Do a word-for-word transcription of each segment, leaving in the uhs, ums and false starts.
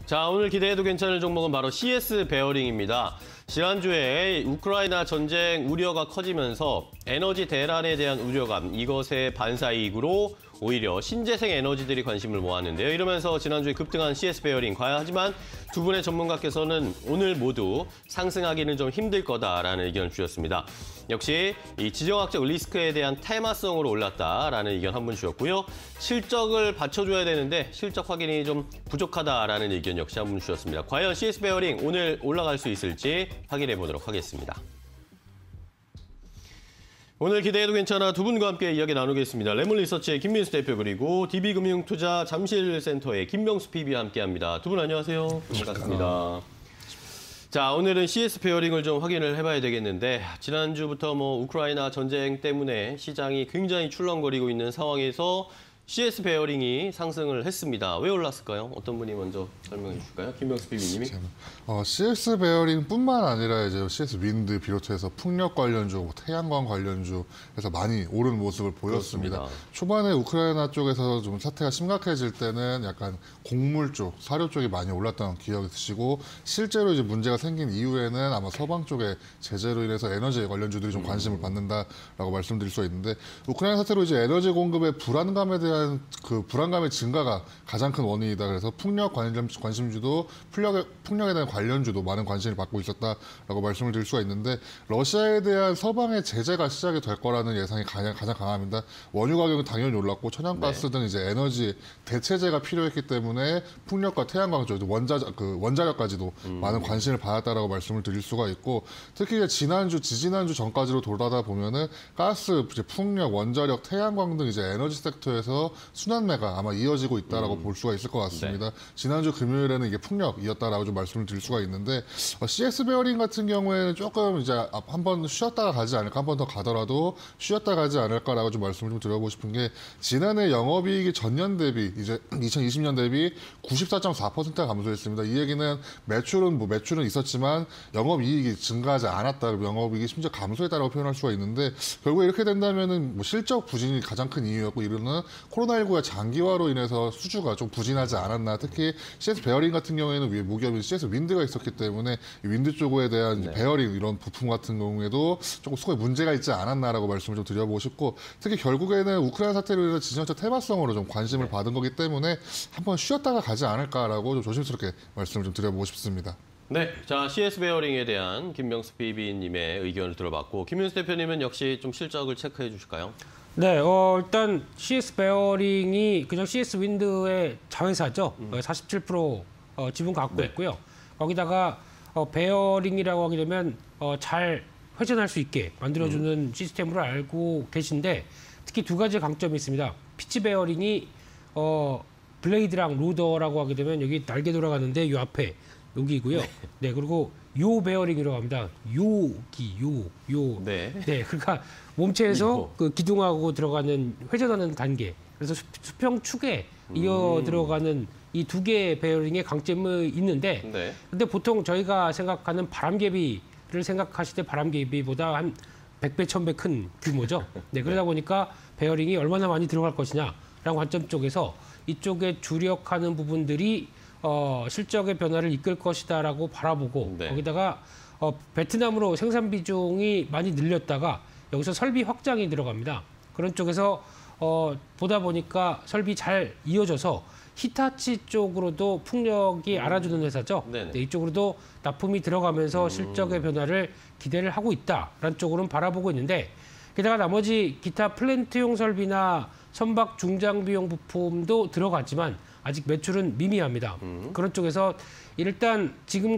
자, 오늘 기대해도 괜찮을 종목은 바로 씨에스 베어링입니다. 지난주에 우크라이나 전쟁 우려가 커지면서 에너지 대란에 대한 우려감, 이것의 반사이익으로 오히려 신재생 에너지들이 관심을 모았는데요. 이러면서 지난주에 급등한 씨에스 베어링, 과연 하지만 두 분의 전문가께서는 오늘 모두 상승하기는 좀 힘들 거다라는 의견을 주셨습니다. 역시 이 지정학적 리스크에 대한 테마성으로 올랐다라는 의견 한 분 주셨고요. 실적을 받쳐줘야 되는데 실적 확인이 좀 부족하다라는 의견 역시 한 분 주셨습니다. 과연 씨에스 베어링 오늘 올라갈 수 있을지 확인해 보도록 하겠습니다. 오늘 기대해도 괜찮아 두 분과 함께 이야기 나누겠습니다. 레몬리서치의 김민수 대표 그리고 디비금융투자 잠실센터의 김명수 피비와 함께합니다. 두 분 안녕하세요. 반갑습니다. 자, 오늘은 씨에스 베어링을 좀 확인을 해봐야 되겠는데 지난주부터 뭐 우크라이나 전쟁 때문에 시장이 굉장히 출렁거리고 있는 상황에서 씨에스 베어링이 상승을 했습니다. 왜 올랐을까요? 어떤 분이 먼저 설명해 주실까요? 김명수 피비님이. 어, 씨에스 베어링뿐만 아니라 이제 씨에스 윈드 비롯해서 풍력 관련주, 뭐 태양광 관련주 해서 많이 오르는 모습을 보였습니다. 그렇습니다. 초반에 우크라이나 쪽에서 좀 사태가 심각해질 때는 약간 곡물 쪽, 사료 쪽이 많이 올랐던 기억이 드시고 실제로 이제 문제가 생긴 이후에는 아마 서방 쪽의 제재로 인해서 에너지 관련주들이 좀 관심을 받는다라고 말씀드릴 수 있는데 우크라이나 사태로 이제 에너지 공급의 불안감에 대한 그 불안감의 증가가 가장 큰 원인이다. 그래서 풍력 관심, 관심주도 풍력에, 풍력에 대한 관련주도 많은 관심을 받고 있었다라고 말씀을 드릴 수가 있는데 러시아에 대한 서방의 제재가 시작이 될 거라는 예상이 가장, 가장 강합니다. 원유 가격은 당연히 올랐고 천연가스 네. 등 이제 에너지 대체제가 필요했기 때문에 풍력과 태양광 쪽 원자 그 원자력까지도 음. 많은 관심을 받았다라고 말씀을 드릴 수가 있고 특히 지난주 지지난주 전까지로 돌아다 보면은 가스, 이제 풍력, 원자력, 태양광 등 이제 에너지 섹터에서 순환매가 아마 이어지고 있다라고 음. 볼 수가 있을 것 같습니다. 네. 지난주 금요일에는 이게 풍력이었다라고 좀 말씀을 드릴 수가 있는데 어, 씨에스 베어링 같은 경우에는 조금 이제 한 번 쉬었다가 가지 않을까, 한 번 더 가더라도 쉬었다 가지 않을까라고 좀 말씀을 좀 드려보고 싶은 게 지난해 영업이익이 전년 대비 이제 이천이십 년 대비 구십사 점 사 퍼센트가 감소했습니다. 이 얘기는 매출은 뭐 매출은 있었지만 영업이익이 증가하지 않았다, 영업이익이 심지어 감소했다라고 표현할 수가 있는데 결국에 이렇게 된다면은 뭐 실적 부진이 가장 큰 이유였고 이르는 코로나십구가 장기화로 인해서 수주가 좀 부진하지 않았나. 특히 씨에스 베어링 같은 경우에는 위에 무기업인 씨에스 윈드가 있었기 때문에 이 윈드 쪽에 대한 네. 베어링 이런 부품 같은 경우에도 조금 수급에 문제가 있지 않았나라고 말씀을 좀 드려보고 싶고 특히 결국에는 우크라이나 사태로 인해서 지정학적 테마성으로 좀 관심을 네. 받은 거기 때문에 한번 쉬었다가 가지 않을까라고 좀 조심스럽게 말씀을 좀 드려보고 싶습니다. 네, 자 씨에스 베어링에 대한 김명수 피비님의 의견을 들어봤고 김윤수 대표님은 역시 좀 실적을 체크해 주실까요? 네, 어, 일단 씨에스 베어링이 그냥 씨에스 윈드의 자회사죠. 음. 사십칠 퍼센트 어, 지분 갖고 네. 있고요. 거기다가 어, 베어링이라고 하게 되면 어, 잘 회전할 수 있게 만들어주는 음. 시스템으로 알고 계신데 특히 두 가지 강점이 있습니다. 피치 베어링이 어, 블레이드랑 로더라고 하게 되면 여기 날개 돌아가는데 이 앞에 여기고요. 네. 네, 그리고 요 베어링이라고 합니다. 요기, 요, 요. 네. 네, 그러니까 몸체에서 그 기둥하고 들어가는 회전하는 단계. 그래서 수, 수평축에 이어 음. 들어가는 이 두 개의 베어링의 강점이 있는데, 네. 근데 보통 저희가 생각하는 바람개비를 생각하실 때 바람개비보다 한 백 배, 천 배 큰 규모죠. 네, 그러다 보니까 베어링이 얼마나 많이 들어갈 것이냐라는 관점 쪽에서 이쪽에 주력하는 부분들이 어, 실적의 변화를 이끌 것이다라고 바라보고 네. 거기다가 어, 베트남으로 생산 비중이 많이 늘렸다가 여기서 설비 확장이 들어갑니다. 그런 쪽에서 어, 보다 보니까 설비 잘 이어져서 히타치 쪽으로도 풍력이 음. 알아주는 회사죠. 네, 이쪽으로도 납품이 들어가면서 음. 실적의 변화를 기대를 하고 있다라는 쪽으로는 바라보고 있는데 게다가 나머지 기타 플랜트용 설비나 선박 중장비용 부품도 들어갔지만 아직 매출은 미미합니다. 음. 그런 쪽에서 일단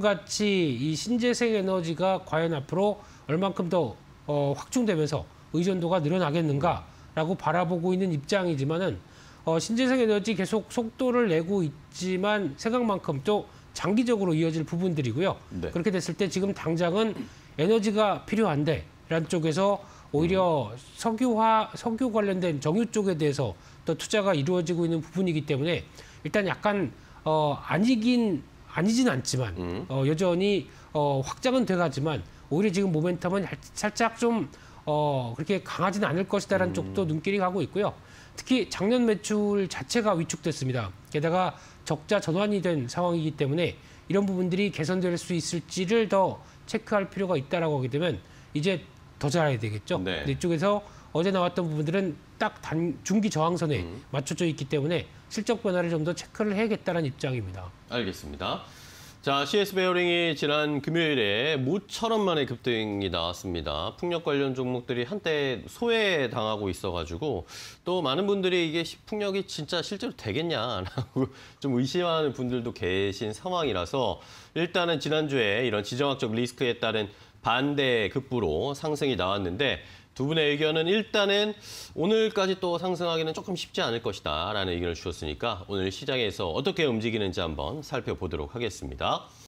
지금같이 이 신재생 에너지가 과연 앞으로 얼만큼 더 어, 확충되면서 의존도가 늘어나겠는가라고 바라보고 있는 입장이지만은 어, 신재생 에너지 계속 속도를 내고 있지만 생각만큼 또 장기적으로 이어질 부분들이고요. 네. 그렇게 됐을 때 지금 당장은 에너지가 필요한데 라는 쪽에서 오히려 음. 석유화, 석유 관련된 정유 쪽에 대해서 또 투자가 이루어지고 있는 부분이기 때문에 일단 약간 어, 아니긴 아니진 않지만 음. 어, 여전히 어, 확장은 돼가지만 오히려 지금 모멘텀은 살짝 좀 어, 그렇게 강하지는 않을 것이다라는 음. 쪽도 눈길이 가고 있고요. 특히 작년 매출 자체가 위축됐습니다. 게다가 적자 전환이 된 상황이기 때문에 이런 부분들이 개선될 수 있을지를 더 체크할 필요가 있다라고 하게 되면 이제 더 잘해야 되겠죠. 네. 근데 이쪽에서 어제 나왔던 부분들은 딱 단, 중기 저항선에 음. 맞춰져 있기 때문에 실적 변화를 좀 더 체크를 해야겠다는 입장입니다. 알겠습니다. 자, 씨에스 베어링이 지난 금요일에 모처럼 만의 급등이 나왔습니다. 풍력 관련 종목들이 한때 소외당하고 있어가지고 또 많은 분들이 이게 풍력이 진짜 실제로 되겠냐라고 좀 의심하는 분들도 계신 상황이라서 일단은 지난주에 이런 지정학적 리스크에 따른 반대 급부로 상승이 나왔는데 두 분의 의견은 일단은 오늘까지 또 상승하기는 조금 쉽지 않을 것이다 라는 의견을 주셨으니까 오늘 시장에서 어떻게 움직이는지 한번 살펴보도록 하겠습니다.